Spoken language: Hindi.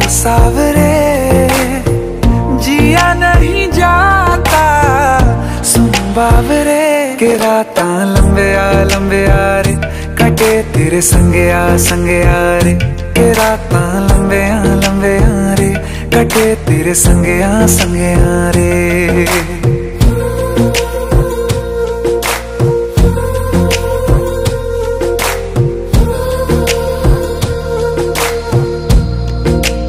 सावरे जिया नहीं जाता सुन बावरे के राता लंबे आ रे कटे तेरे संगया रे के राता लंबे आ रे कटे तेरे संगया रे।